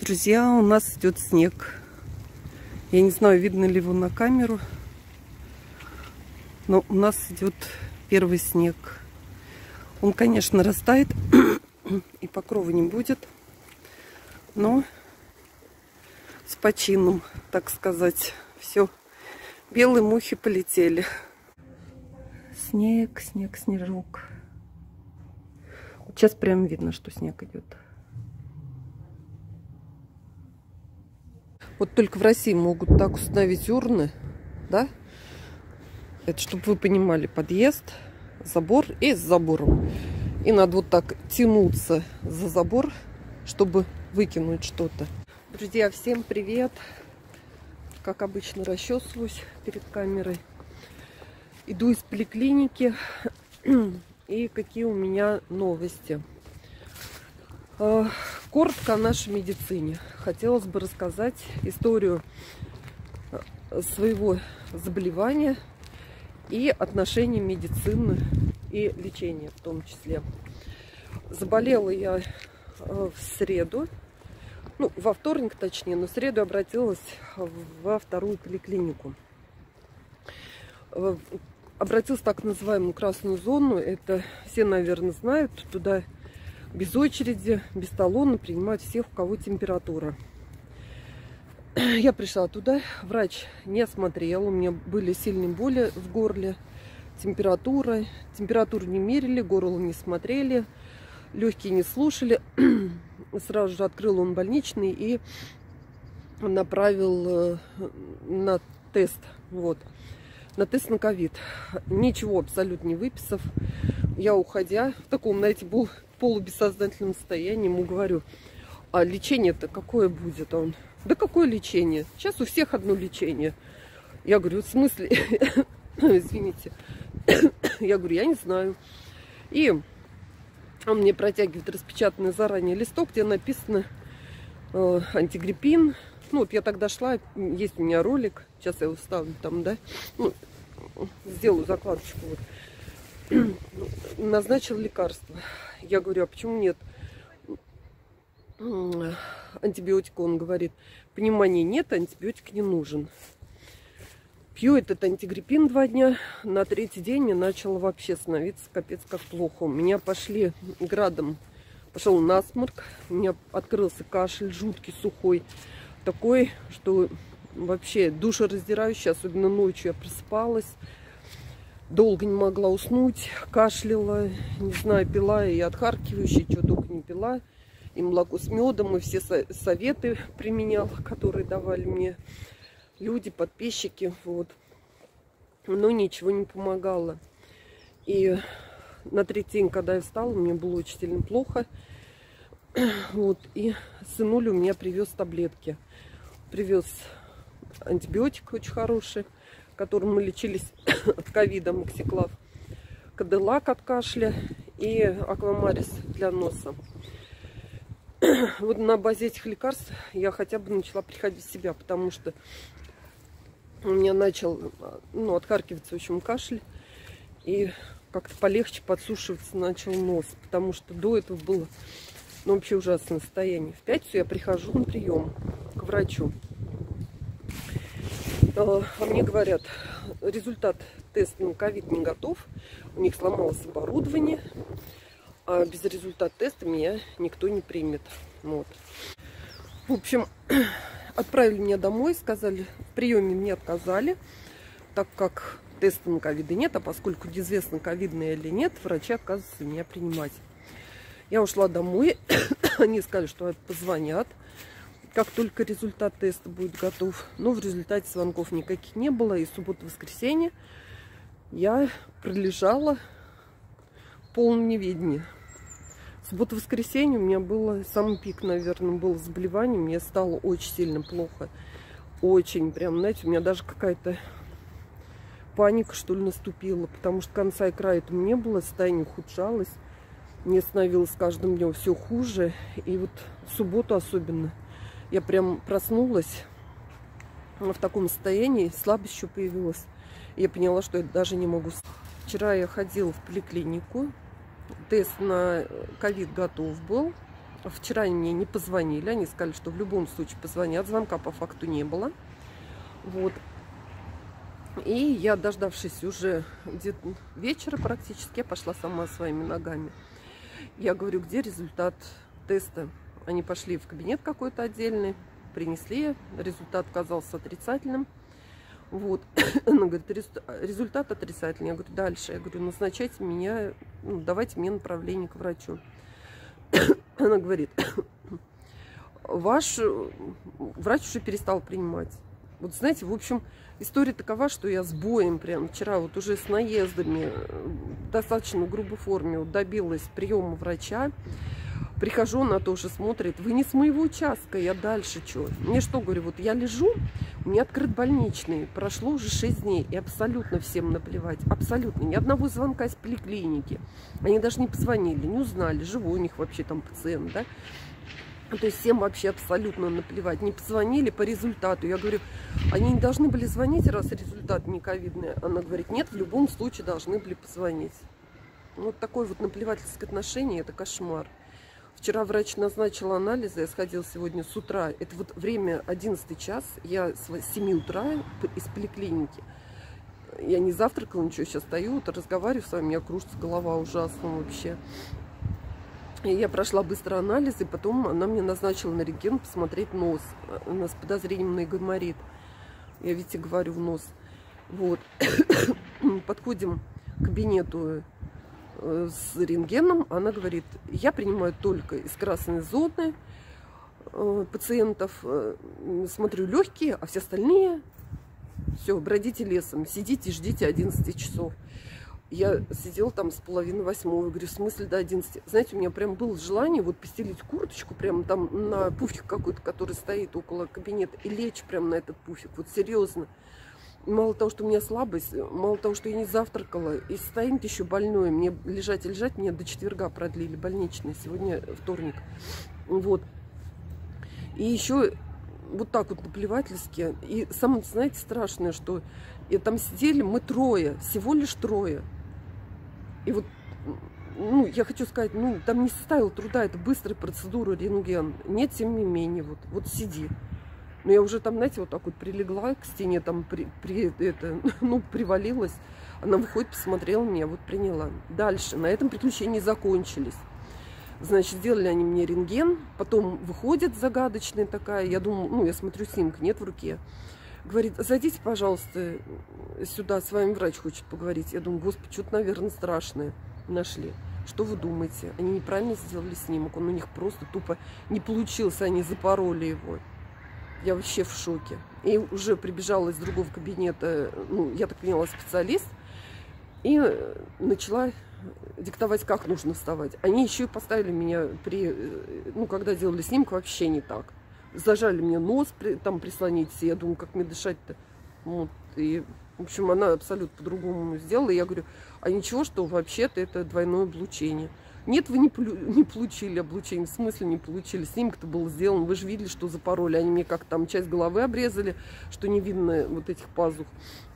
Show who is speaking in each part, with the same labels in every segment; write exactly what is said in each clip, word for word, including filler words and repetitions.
Speaker 1: Друзья, у нас идет снег. Я не знаю, видно ли его на камеру, но у нас идет первый снег. Он, конечно, растает и покрова не будет, но с почином, так сказать, все. Белые мухи полетели. Снег, снег, снежок. Вот сейчас прям видно, что снег идет. Вот только в России могут так установить урны, да? Это чтобы вы понимали, подъезд, забор и с забором. И надо вот так тянуться за забор, чтобы выкинуть что-то. Друзья, всем привет! Как обычно, расчесываюсь перед камерой. Иду из поликлиники. И какие у меня новости. Коротко о нашей медицине. Хотелось бы рассказать историю своего заболевания и отношения медицины и лечения в том числе. Заболела я в среду, ну, во вторник точнее, но в среду обратилась во вторую поликлинику. Обратилась в так называемую красную зону. Это все, наверное, знают. Туда без очереди, без талона принимают всех, у кого температура. Я пришла туда, врач не осмотрел, у меня были сильные боли в горле, температура. Температуру не мерили, горло не смотрели, легкие не слушали. Сразу же открыл он больничный и направил на тест. Вот. На тест на ковид. Ничего абсолютно не выписав, я, уходя в таком, знаете, был полубессознательном состоянии, ему говорю: а лечение-то какое будет? Он: да какое лечение? Сейчас у всех одно лечение. Я говорю: в смысле? Извините. Я говорю: я не знаю. И он мне протягивает распечатанный заранее листок, где написано э, антигриппин. Ну, вот я тогда шла, есть у меня ролик, сейчас я его вставлю там, да, ну, сделаю закладочку. Вот. Назначил лекарство. Я говорю: а почему нет антибиотика? Он говорит: понимания нет, антибиотик не нужен. Пью этот антигриппин два дня, на третий день мне начало вообще становиться капец как плохо. У меня пошли градом, пошел насморк, у меня открылся кашель жуткий, сухой, такой, что вообще душераздирающий, особенно ночью я просыпалась. Долго не могла уснуть, кашляла, не знаю, пила и отхаркивающие, что только не пила. И молоко с медом, и все советы применяла, которые давали мне люди, подписчики. Вот. Но ничего не помогало. И на третий день, когда я встала, мне было очень сильно плохо. Вот. И сынуля у меня привез таблетки. Привез антибиотик очень хороший, которым мы лечились от ковида, Максиклав, Кадиллак от кашля и Аквамарис для носа. Вот на базе этих лекарств я хотя бы начала приходить в себя, потому что у меня начал, ну, отхаркиваться, в общем, кашель, и как-то полегче подсушиваться начал нос, потому что до этого было, ну, вообще ужасное состояние. В пятницу я прихожу на прием к врачу. А мне говорят: результат теста на ковид не готов, у них сломалось оборудование, а без результата теста меня никто не примет. Вот. В общем, отправили меня домой, сказали, в приеме мне отказали, так как теста на ковида нет, а поскольку неизвестно, ковидный или нет, врачи отказываются меня принимать. Я ушла домой, они сказали, что позвонят, как только результат теста будет готов. Но в результате звонков никаких не было. И суббота-воскресенье я пролежала в полном неведении. Суббота-воскресенье у меня было, самый пик, наверное, был заболевание. Мне стало очень сильно плохо. Очень, прям, знаете, у меня даже какая-то паника, что ли, наступила. Потому что конца и края этого не было, состояние ухудшалось. Мне становилось с каждым днем все хуже. И вот в субботу особенно я прям проснулась в таком состоянии, слабость еще появилась. И я поняла, что я даже не могу. Вчера я ходила в поликлинику, тест на ковид готов был. Вчера они мне не позвонили, они сказали, что в любом случае позвонят, звонка по факту не было. Вот. И я, дождавшись уже где-то вечера практически, я пошла сама своими ногами. Я говорю, где результат теста? Они пошли в кабинет какой-то отдельный, принесли, результат оказался отрицательным. Вот. Она говорит, результат отрицательный. Я говорю, дальше. Я говорю, назначайте меня, ну, давайте мне направление к врачу. Она говорит, ваш врач уже перестал принимать. Вот знаете, в общем, история такова, что я с боем прям вчера вот уже с наездами в достаточно грубой форме вот добилась приема врача. Прихожу, она тоже смотрит, вы не с моего участка, я дальше что? Мне что, говорю, вот я лежу, у меня открыт больничный, прошло уже шесть дней, и абсолютно всем наплевать, абсолютно, ни одного звонка из поликлиники. Они даже не позвонили, не узнали, живой у них вообще там пациент, да? То есть всем вообще абсолютно наплевать. Не позвонили по результату. Я говорю, они не должны были звонить, раз результат не ковидный. Она говорит, нет, в любом случае должны были позвонить. Вот такое вот наплевательское отношение, это кошмар. Вчера врач назначил анализы, я сходила сегодня с утра. Это вот время одиннадцатый час, я с семи утра из поликлиники. Я не завтракала, ничего, сейчас стою, вот, разговариваю с вами, у меня кружится голова ужасно вообще. И я прошла быстро анализы, потом она мне назначила на рентген посмотреть нос. У нас с подозрением на гайморит. Я, видите, говорю в нос. Вот. Подходим к кабинету с рентгеном. Она говорит, я принимаю только из красной зоны пациентов. Смотрю легкие, а все остальные, все, бродите лесом, сидите, ждите одиннадцати часов. Я сидела там с половины восьмого, говорю, в смысле до одиннадцати? Знаете, у меня прям было желание вот постелить курточку прямо там на пуфик какой-то, который стоит около кабинета, и лечь прямо на этот пуфик, вот серьезно. Мало того, что у меня слабость, мало того, что я не завтракала, и стоит еще больной, мне лежать и лежать, мне до четверга продлили больничный, сегодня вторник. Вот. И еще вот так вот наплевательски. И самое, знаете, страшное, что и там сидели мы трое, всего лишь трое. И вот, ну, я хочу сказать, ну, там не составило труда, это быстрая процедура, рентген. Нет, тем не менее, вот, вот сиди. Но я уже там, знаете, вот так вот прилегла к стене, там, при, при, это, ну, привалилась. Она выходит, посмотрела меня, вот приняла. Дальше, на этом приключения закончились. Значит, сделали они мне рентген, потом выходит загадочная такая, я думаю, ну, я смотрю, снимка нет в руке. Говорит, зайдите, пожалуйста, сюда, с вами врач хочет поговорить. Я думаю, господи, что-то, наверное, страшное нашли. Что вы думаете? Они неправильно сделали снимок, он у них просто тупо не получился, они запороли его. Я вообще в шоке. И уже прибежала из другого кабинета, ну, я так поняла, специалист, и начала диктовать, как нужно вставать. Они еще и поставили меня при, ну, когда делали снимок, вообще не так. Зажали мне нос, там прислонить, я думаю, как мне дышать-то. Вот. И, в общем, она абсолютно по-другому сделала. И я говорю, а ничего, что вообще-то это двойное облучение. Нет, вы не, не получили облучение. В смысле не получили? Снимок-то был сделан. Вы же видели, что запороли. Они мне как там часть головы обрезали, что не видно вот этих пазух.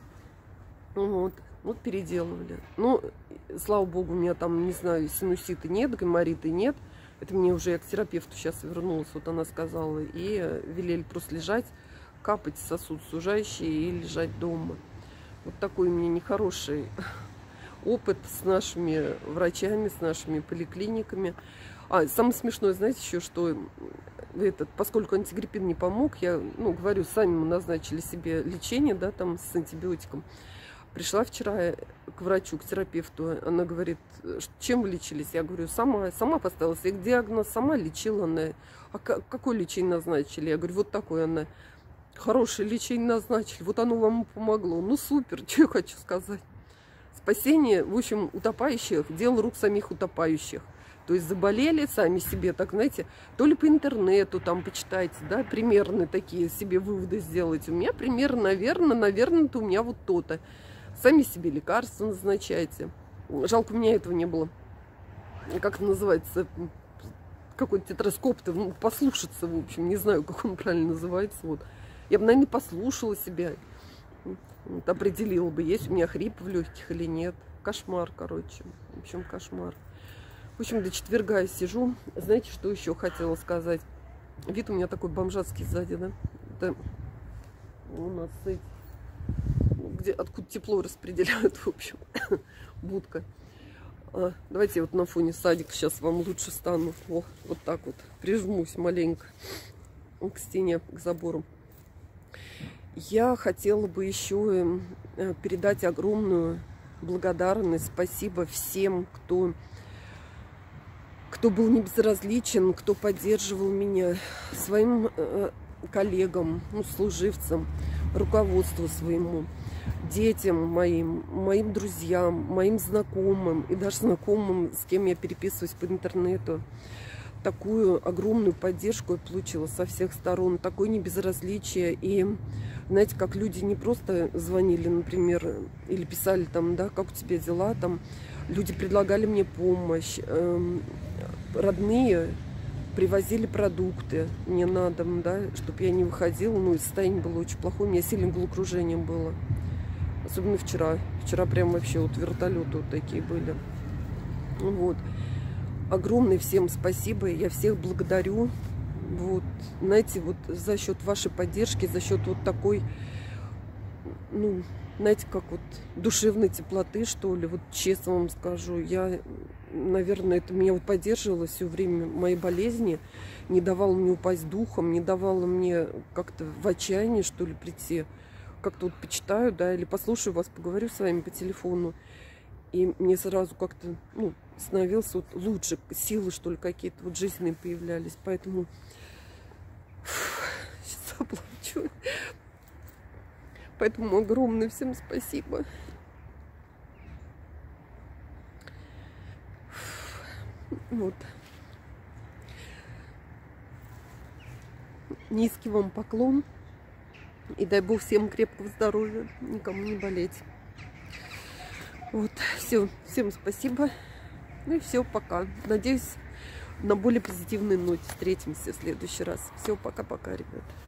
Speaker 1: Вот. Вот переделывали. Ну, слава богу, у меня там, не знаю, синуситы нет, гаймориты нет. Это мне уже я к терапевту сейчас вернулась, вот она сказала. И велели просто лежать, капать сосуд сужающий и лежать дома. Вот такой у меня нехороший опыт с нашими врачами, с нашими поликлиниками. А, самое смешное, знаете, еще, что этот, поскольку антигриппин не помог, я, ну, говорю, сами мы назначили себе лечение, да, там, с антибиотиком. Пришла вчера к врачу, к терапевту, она говорит, чем вы лечились? Я говорю, сама, сама поставила себе диагноз, сама лечила. Она, а какое лечение назначили? Я говорю, вот такое. Она, хорошее лечение назначили, вот оно вам помогло. Ну, супер, что я хочу сказать. Спасение, в общем, утопающих, дело рук самих утопающих. То есть заболели сами себе, так, знаете, то ли по интернету там почитайте, да, примерно такие себе выводы сделайте. У меня примерно, наверное, наверное-то у меня вот то-то. Сами себе лекарства назначайте. Жалко, у меня этого не было. Как это называется? Какой-то тетраскоп-то, ну, послушаться, в общем. Не знаю, как он правильно называется. Вот. Я бы, наверное, послушала себя. Вот, определила бы, есть у меня хрип в легких или нет. Кошмар, короче. В общем, кошмар. В общем, до четверга я сижу. Знаете, что еще хотела сказать? Вид у меня такой бомжатский сзади, да? Это у нас эти, где, откуда тепло распределяют, в общем, будка. А, давайте я вот на фоне садика сейчас вам лучше стану. О, вот так вот прижмусь маленько к стене, к забору. Я хотела бы еще передать огромную благодарность, спасибо всем, кто, кто был не безразличен, кто поддерживал меня, своим э, коллегам, ну, служивцам, руководству своему, детям моим, моим друзьям, моим знакомым и даже знакомым, с кем я переписываюсь по интернету. Такую огромную поддержку я получила со всех сторон, такое небезразличие. И знаете, как люди не просто звонили, например, или писали там, да, как у тебя дела, там люди предлагали мне помощь, эм, родные привозили продукты мне на дом, да, чтобы я не выходила, ну и состояние было очень плохое, у меня сильное головокружение было, особенно вчера, вчера прям вообще вот вертолеты вот такие были, вот. Огромное всем спасибо, я всех благодарю, вот, знаете, вот за счет вашей поддержки, за счет вот такой, ну, знаете, как вот душевной теплоты, что ли, вот честно вам скажу, я, наверное, это меня вот поддерживало все время моей болезни, не давало мне упасть духом, не давало мне как-то в отчаяние, что ли, прийти, как-то вот почитаю, да, или послушаю вас, поговорю с вами по телефону, и мне сразу как-то, ну, становилось вот лучше, силы, что ли, какие-то вот жизненные появлялись. Поэтому сейчас заплачу. Поэтому огромное всем спасибо. Вот. Низкий вам поклон. И дай Бог всем крепкого здоровья, никому не болеть. Вот, все, всем спасибо. Ну и все, пока. Надеюсь, на более позитивной ноте встретимся в следующий раз. Все, пока-пока, ребята.